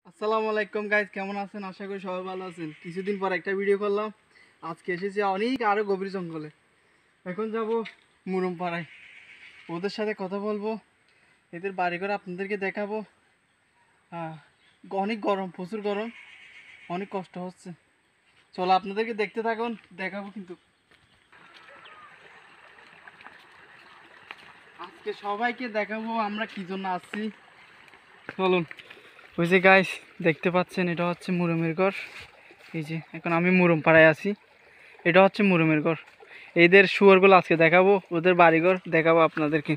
আসসালামু আলাইকুম গাইজ, কেমন আছেন? আশা করি সবাই ভালো আছেন। কিছুদিন পর একটা ভিডিও করলাম। আজকে এসেছি অনেক আরও গভীর জঙ্গলে। এখন যাব মুরুমপাড়ায়, ওদের সাথে কথা বলবো, এদের বাড়িঘর আপনাদেরকে দেখাবো। হ্যাঁ, অনেক গরম, প্রচুর গরম, অনেক কষ্ট হচ্ছে। চলো আপনাদেরকে দেখতে থাকুন, দেখাবো। কিন্তু আজকে সবাইকে দেখাবো আমরা কি জন্য আসছি। চলুন। ওই যে গাইস দেখতে পাচ্ছেন, এটা হচ্ছে মুরুমের ঘর। এই যে এখন আমি মুরুমপাড়ায় আছি, এটা হচ্ছে মুরুমের ঘর। এদের শুয়োরগুলো আজকে দেখাবো, ওদের বাড়িঘর দেখাবো আপনাদেরকে।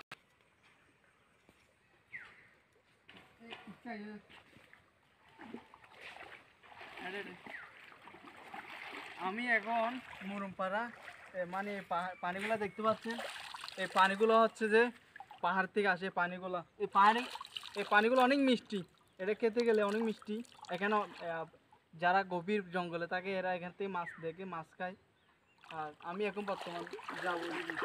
আমি এখন মুরুমপাড়া, মানে পানিগুলো দেখতে পাচ্ছেন, এই পানিগুলো হচ্ছে যে পাহাড় থেকে আসে পানিগুলো। এই পানিগুলো অনেক মিষ্টি, এটা খেতে গেলে অনেক মিষ্টি। এখানে যারা গভীর জঙ্গলে থাকে এরা এখান থেকে মাছ দেখে মাছ খায়। আর আমি এখন বর্তমান যাবো।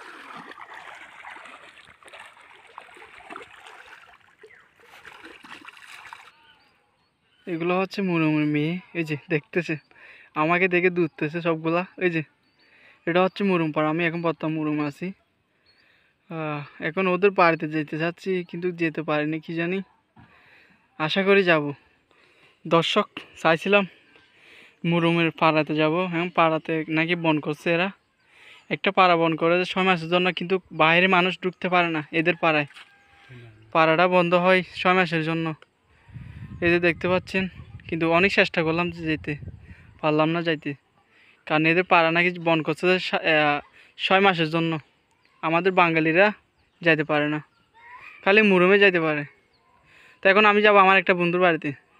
এগুলো হচ্ছে মুরুমের মেয়ে, এই যে দেখতেছে, আমাকে দেখে দুধতেছে সবগুলা। এই যে এটা হচ্ছে মুরুমপাড়া, আমি এখন বর্তমান মুরুমে আছি। এখন ওদের বাড়িতে যেতে চাচ্ছি, কিন্তু যেতে পারিনি, কি জানি। আশা করি যাব। দর্শক, চাইছিলাম মুরুমের পাড়াতে যাব। হ্যাঁ, পাড়াতে নাকি বন করছে এরা, একটা পাড়া বন করে 6 মাসের জন্য, কিন্তু বাইরে মানুষ ঢুকতে পারে না এদের পাড়ায়। পাড়াটা বন্ধ হয় 6 মাসের জন্য। এই যে দেখতে পাচ্ছেন, কিন্তু অনেক চেষ্টা করলাম যে যেতে পারলাম না যাইতে, কারণ এদের পাড়া নাকি বন করছে 6 মাসের জন্য। আমাদের বাঙালিরা যাইতে পারে না, খালি মুরুমে যাইতে পারে। তো এখন আমি যাব আমার একটা বন্ধুর বাড়িতে।